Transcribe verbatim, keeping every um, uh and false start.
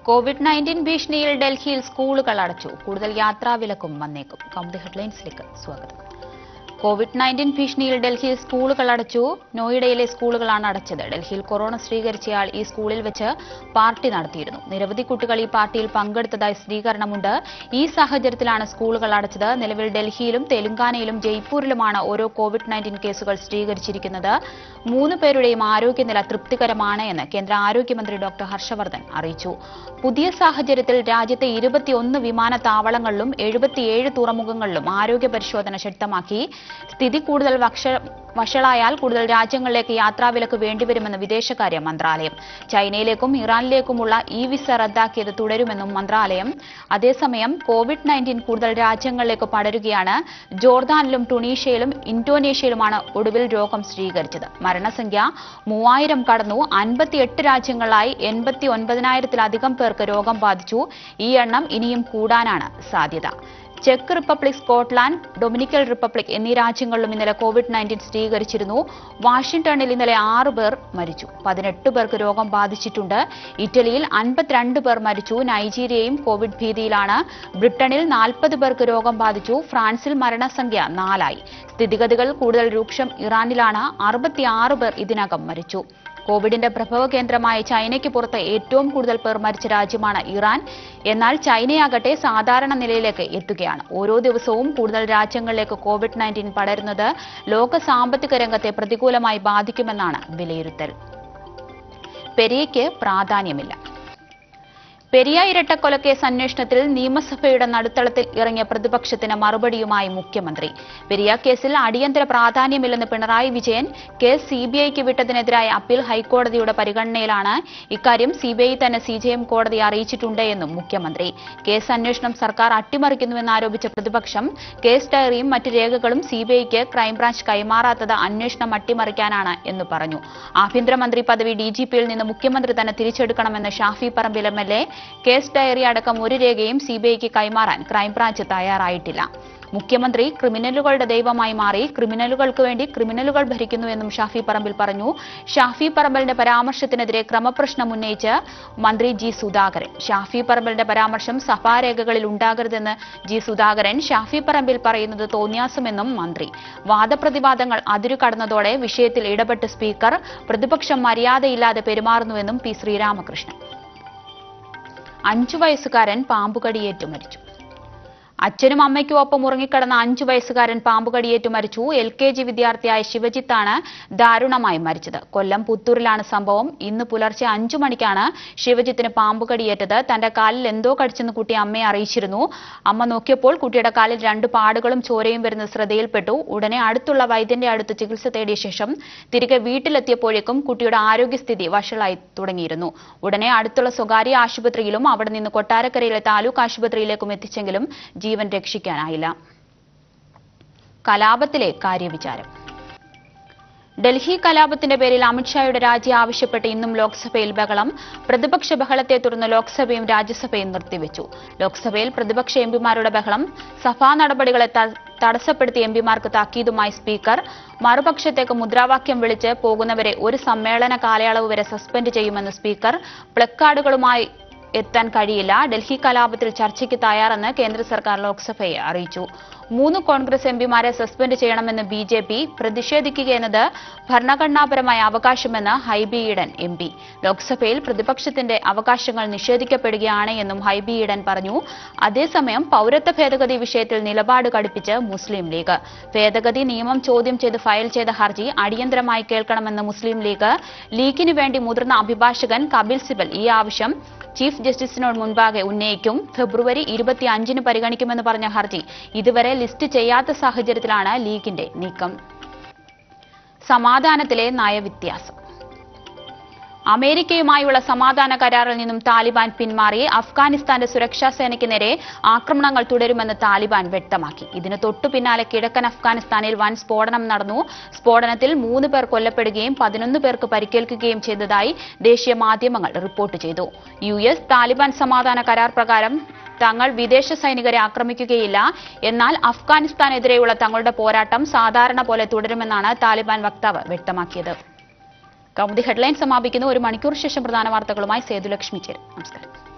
Covid nineteen ഭീഷണിയിൽ ഡൽഹിയിൽ സ്കൂളുകൾ അടച്ചു. കൂടുതൽ യാത്രാവിലക്കും വന്നേക്കും. കൗമുദി ഹെഡ്ലൈൻസിലേക്ക് സ്വാഗതം. കോവിഡ് നയൻറ്റീൻ ഭീഷണിയിൽ ഡൽഹിയിൽ സ്കൂളുകൾ അടച്ചു. നോയിഡയിലെ സ്കൂളുകളാണ് അടച്ചത്. ഡൽഹിയിൽ കൊറോണ സ്ഥിരീകരിച്ചയാൾ ഈ സ്കൂളിൽ വെച്ച് പാർട്ടി നടത്തിയിരുന്നു. നിരവധി കുട്ടികൾ ഈ പാർട്ടിയിൽ പങ്കെടുത്തതായി സ്ഥിരീകരണമുണ്ട്. ഈ സാഹചര്യത്തിലാണ് സ്കൂളുകൾ അടച്ചത്. നിലവിൽ ഡൽഹിയിലും തെലങ്കാനയിലും ജയ്പൂരിലുമാണ് ഓരോ കോവിഡ് നയൻറ്റീൻ കേസുകൾ സ്ഥിരീകരിച്ചിരിക്കുന്നത്. മൂന്ന് പേരുടെയും ആരോഗ്യനില തൃപ്തികരമാണ് എന്ന് കേന്ദ്ര ആരോഗ്യമന്ത്രി ഡോക്ടർ ഹർഷവർദ്ധൻ അറിയിച്ചു. പുതിയ സാഹചര്യത്തിൽ രാജ്യത്തെ ഇരുപത്തിയൊന്ന് വിമാനത്താവളങ്ങളിലും എഴുപത്തിയേഴ് തുറമുഖങ്ങളിലും ആരോഗ്യ പരിശോധന ശക്തമാക്കി. സ്ഥിതി കൂടുതൽ വഷളായാൽ കൂടുതൽ രാജ്യങ്ങളിലേക്ക് യാത്രാവിലക്ക് വേണ്ടിവരുമെന്ന് വിദേശകാര്യ മന്ത്രാലയം. ചൈനയിലേക്കും ഇറാനിലേക്കുമുള്ള ഇ വിസ റദ്ദാക്കിയത് തുടരുമെന്നും മന്ത്രാലയം. അതേസമയം കോവിഡ് നയൻറ്റീൻ കൂടുതൽ രാജ്യങ്ങളിലേക്ക് പടരുകയാണ്. ജോർദാനിലും ടുണീഷ്യയിലും ഇന്തോനേഷ്യയിലുമാണ് ഒടുവിൽ രോഗം സ്ഥിരീകരിച്ചത്. മരണസംഖ്യ മൂവായിരം കടന്നു. അൻപത്തിയെട്ട് രാജ്യങ്ങളിലായി എൺപത്തി ഒൻപതിനായിരത്തിലധികം പേർക്ക് രോഗം ബാധിച്ചു. ഈ എണ്ണം ഇനിയും കൂടാനാണ് സാധ്യത. ചെക്ക് റിപ്പബ്ലിക്, സ്കോട്ട്ലാൻഡ്, ഡൊമിനിക്കൻ റിപ്പബ്ലിക് എന്നീ രാജ്യങ്ങളിലും ഇന്നലെ കോവിഡ് നയൻറ്റീൻ സ്ഥിരീകരിച്ചിരുന്നു. വാഷിംഗ്ടണിൽ ഇന്നലെ ആറ് പേർ മരിച്ചു. പതിനെട്ട് പേർക്ക് രോഗം ബാധിച്ചിട്ടുണ്ട്. ഇറ്റലിയിൽ അൻപത്തിരണ്ട് പേർ മരിച്ചു. നൈജീരിയയും കോവിഡ് ഭീതിയിലാണ്. ബ്രിട്ടനിൽ നാൽപ്പത് പേർക്ക് രോഗം ബാധിച്ചു. ഫ്രാൻസിൽ മരണസംഖ്യ നാലായി. സ്ഥിതിഗതികൾ കൂടുതൽ രൂക്ഷം ഇറാനിലാണ്. അറുപത്തിയാറ് പേർ ഇതിനകം മരിച്ചു. കോവിഡിന്റെ പ്രഭവ കേന്ദ്രമായ ചൈനയ്ക്ക് പുറത്ത് ഏറ്റവും കൂടുതൽ പേർ മരിച്ച രാജ്യമാണ് ഇറാൻ. എന്നാൽ ചൈനയാകട്ടെ സാധാരണ നിലയിലേക്ക് എത്തുകയാണ്. ഓരോ ദിവസവും കൂടുതൽ രാജ്യങ്ങളിലേക്ക് കോവിഡ് നയൻറ്റീൻ പടരുന്നത് ലോക സാമ്പത്തിക രംഗത്തെ പ്രതികൂലമായി ബാധിക്കുമെന്നാണ് വിലയിരുത്തൽ. പെരിയയ്ക്ക് പ്രാധാന്യമില്ല. പെരിയ ഇരട്ടക്കൊലക്കേസ് അന്വേഷണത്തിൽ നിയമസഭയുടെ നടുത്തളത്തിൽ ഇറങ്ങിയ പ്രതിപക്ഷത്തിന് മറുപടിയുമായി മുഖ്യമന്ത്രി. പെരിയ കേസിൽ അടിയന്തര പ്രാധാന്യമില്ലെന്ന് പിണറായി വിജയൻ. കേസ് സിബിഐക്ക് വിട്ടതിനെതിരായ അപ്പീൽ ഹൈക്കോടതിയുടെ പരിഗണനയിലാണ്. ഇക്കാര്യം സിബിഐ തന്നെ സിജെഎം കോടതിയെ അറിയിച്ചിട്ടുണ്ട് എന്നും മുഖ്യമന്ത്രി. കേസ് അന്വേഷണം സർക്കാർ അട്ടിമറിക്കുന്നുവെന്നാരോപിച്ച പ്രതിപക്ഷം കേസ് ഡയറിയും മറ്റ് രേഖകളും സിബിഐക്ക് ക്രൈംബ്രാഞ്ച് കൈമാറാത്തത് അന്വേഷണം അട്ടിമറിക്കാനാണ് എന്ന് പറഞ്ഞു. ആഭ്യന്തരമന്ത്രി പദവി ഡിജിപിയിൽ നിന്ന് മുഖ്യമന്ത്രി തന്നെ തിരിച്ചെടുക്കണമെന്ന് Shafi Parambil M L A. Case diary അടക്കം ഒരു രേഖയും സിബിഐക്ക് കൈമാറാൻ ക്രൈംബ്രാഞ്ച് തയ്യാറായിട്ടില്ല. മുഖ്യമന്ത്രി ക്രിമിനലുകളുടെ ദൈവമായി മാറി. ക്രിമിനലുകൾക്ക് വേണ്ടി ക്രിമിനലുകൾ ഭരിക്കുന്നുവെന്നും ഷാഫി പറമ്പിൽ പറഞ്ഞു. ഷാഫി പറമ്പലിന്റെ പരാമർശത്തിനെതിരെ ക്രമപ്രശ്നം ഉന്നയിച്ച് മന്ത്രി ജി സുധാകരൻ. ഷാഫി പറമ്പലിന്റെ പരാമർശം സഭാരേഖകളിൽ ഉണ്ടാകരുതെന്ന് ജി സുധാകരൻ. ഷാഫി പറമ്പിൽ പറയുന്നത് തോന്നിയാസമെന്നും മന്ത്രി. വാദപ്രതിവാദങ്ങൾ അതിരുകടന്നതോടെ വിഷയത്തിൽ ഇടപെട്ട് സ്പീക്കർ. പ്രതിപക്ഷം മര്യാദയില്ലാതെ പെരുമാറുന്നുവെന്നും പി ശ്രീരാമകൃഷ്ണൻ. അഞ്ചു വയസ്സുകാരൻ പാമ്പുകടിയേറ്റു മരിച്ചു. അച്ഛനും അമ്മയ്ക്കും ഒപ്പം ഉറങ്ങിക്കിടന്ന അഞ്ചു വയസ്സുകാരൻ പാമ്പുകടിയേറ്റു മരിച്ചു. എൽ കെ ജി വിദ്യാർത്ഥിയായ ശിവജിത്താണ് ദാരുണമായി മരിച്ചത്. കൊല്ലം പുത്തൂരിലാണ് സംഭവം. ഇന്ന് പുലർച്ചെ അഞ്ചു മണിക്കാണ് ശിവജിത്തിന് പാമ്പുകടിയേറ്റത്. തന്റെ കാലിൽ എന്തോ കടിച്ചെന്ന് കുട്ടി അമ്മയെ അറിയിച്ചിരുന്നു. അമ്മ നോക്കിയപ്പോൾ കുട്ടിയുടെ കാലിൽ രണ്ട് പാടുകളും ചോരയും വരുന്നത് ശ്രദ്ധയിൽപ്പെട്ടു. ഉടനെ അടുത്തുള്ള വൈദ്യന്റെ അടുത്ത് ചികിത്സ തേടിയ ശേഷം തിരികെ വീട്ടിലെത്തിയപ്പോഴേക്കും കുട്ടിയുടെ ആരോഗ്യസ്ഥിതി വഷളായി തുടങ്ങിയിരുന്നു. ഉടനെ അടുത്തുള്ള സ്വകാര്യ ആശുപത്രിയിലും അവിടെ നിന്ന് കൊട്ടാരക്കരയിലെ താലൂക്ക് ആശുപത്രിയിലേക്കും എത്തിച്ചെങ്കിലും ജീവൻ രക്ഷിക്കാനായില്ല. കലാപത്തിലെ കാര്യവിചാരം. ഡൽഹി കലാപത്തിന്റെ പേരിൽ അമിത്ഷായുടെ രാജി ആവശ്യപ്പെട്ട് ഇന്നും ലോക്സഭയിൽ ബഹളം. പ്രതിപക്ഷ ബഹളത്തെ തുടർന്ന് ലോക്സഭയും രാജ്യസഭയും നിർത്തിവെച്ചു. ലോക്സഭയിൽ പ്രതിപക്ഷ എംപിമാരുടെ ബഹളം. സഭാ നടപടികളെ തടസ്സപ്പെടുത്തിയ എംപിമാർക്ക് താക്കീതുമായി സ്പീക്കർ. മറുപക്ഷത്തേക്ക് മുദ്രാവാക്യം വിളിച്ച് പോകുന്നവരെ ഒരു സമ്മേളന കാലയളവ് വരെ സസ്പെൻഡ് ചെയ്യുമെന്ന് സ്പീക്കർ. പ്ലക്കാർഡുകളുമായി എത്താൻ കഴിയില്ല. ഡൽഹി കലാപത്തിൽ ചർച്ചയ്ക്ക് തയ്യാറെന്ന് കേന്ദ്ര സർക്കാർ ലോക്സഭയെ അറിയിച്ചു. മൂന്ന് കോൺഗ്രസ് എംപിമാരെ സസ്പെൻഡ് ചെയ്യണമെന്ന് ബി ജെ പി. പ്രതിഷേധിക്കുകയെന്നത് ഭരണഘടനാപരമായ അവകാശമെന്ന് ഹൈബി ഈഡൻ എം പി. ലോക്സഭയിൽ പ്രതിപക്ഷത്തിന്റെ അവകാശങ്ങൾ നിഷേധിക്കപ്പെടുകയാണ് എന്നും ഹൈബി ഈഡൻ പറഞ്ഞു. അതേസമയം പൌരത്വ ഭേദഗതി വിഷയത്തിൽ നിലപാട് കടുപ്പിച്ച് മുസ്ലിം ലീഗ്. ഭേദഗതി നിയമം ചോദ്യം ചെയ്ത് ഫയൽ ചെയ്ത ഹർജി അടിയന്തരമായി കേൾക്കണമെന്ന് മുസ്ലിം ലീഗ്. ലീഗിന് വേണ്ടി മുതിർന്ന അഭിഭാഷകൻ കപിൽ സിബൽ ഈ ആവശ്യം ചീഫ് ജസ്റ്റിസിനോട് മുൻപാകെ ഉന്നയിക്കും. ഫെബ്രുവരി ഇരുപത്തിയഞ്ചിന് പരിഗണിക്കുമെന്ന് പറഞ്ഞ ഹർജി ഇതുവരെ ലിസ്റ്റ് ചെയ്യാത്ത സാഹചര്യത്തിലാണ് ലീഗിന്റെ നീക്കം. സമാധാനത്തിലെ നയവ്യത്യാസം. അമേരിക്കയുമായുള്ള സമാധാന കരാറിൽ നിന്നും താലിബാൻ പിന്മാറി. അഫ്ഗാനിസ്ഥാന്റെ സുരക്ഷാ സേനയ്ക്ക് നേരെ ആക്രമണങ്ങൾ തുടരുമെന്ന് താലിബാൻ വ്യക്തമാക്കി. ഇതിന് തൊട്ടു പിന്നാലെ കിഴക്കൻ അഫ്ഗാനിസ്ഥാനിൽ വൻ സ്ഫോടനം നടന്നു. സ്ഫോടനത്തിൽ മൂന്ന് പേർ കൊല്ലപ്പെടുകയും പതിനൊന്ന് പേർക്ക് പരിക്കേൽക്കുകയും ചെയ്തതായി ദേശീയ മാധ്യമങ്ങൾ റിപ്പോർട്ട് ചെയ്തു. യു എസ് താലിബാൻ സമാധാന കരാർ പ്രകാരം തങ്ങൾ വിദേശ സൈനികരെ ആക്രമിക്കുകയില്ല. എന്നാൽ അഫ്ഗാനിസ്ഥാനെതിരെയുള്ള തങ്ങളുടെ പോരാട്ടം സാധാരണ പോലെ തുടരുമെന്നാണ് താലിബാൻ വക്താവ് വ്യക്തമാക്കിയത്. കൗമുദി ഹെഡ്ലൈൻ സമാപിക്കുന്നു. ഒരു മണിക്കൂർ ശേഷം പ്രധാന വാർത്തകളുമായി സേതുലക്ഷ്മി ചേരും. നമസ്കാരം.